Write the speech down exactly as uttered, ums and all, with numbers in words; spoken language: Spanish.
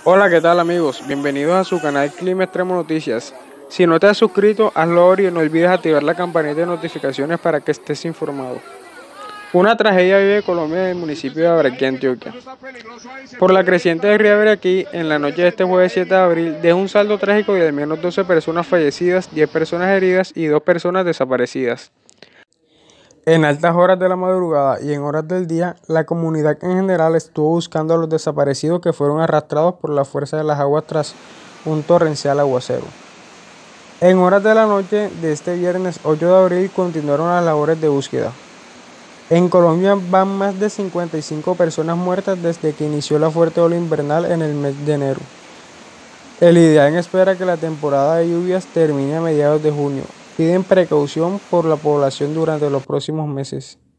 Hola, ¿qué tal amigos? Bienvenidos a su canal Clima Extremo Noticias. Si no te has suscrito, hazlo ahora y no olvides activar la campanita de notificaciones para que estés informado. Una tragedia vive Colombia en el municipio de Abarquí, Antioquia. Por la creciente del río Abarquí, en la noche de este jueves siete de abril, deja un saldo trágico de al menos doce personas fallecidas, diez personas heridas y dos personas desaparecidas. En altas horas de la madrugada y en horas del día, la comunidad en general estuvo buscando a los desaparecidos que fueron arrastrados por la fuerza de las aguas tras un torrencial aguacero. En horas de la noche de este viernes ocho de abril continuaron las labores de búsqueda. En Colombia van más de cincuenta y cinco personas muertas desde que inició la fuerte ola invernal en el mes de enero. El IDEAN espera que la temporada de lluvias termine a mediados de junio. Piden precaución por la población durante los próximos meses.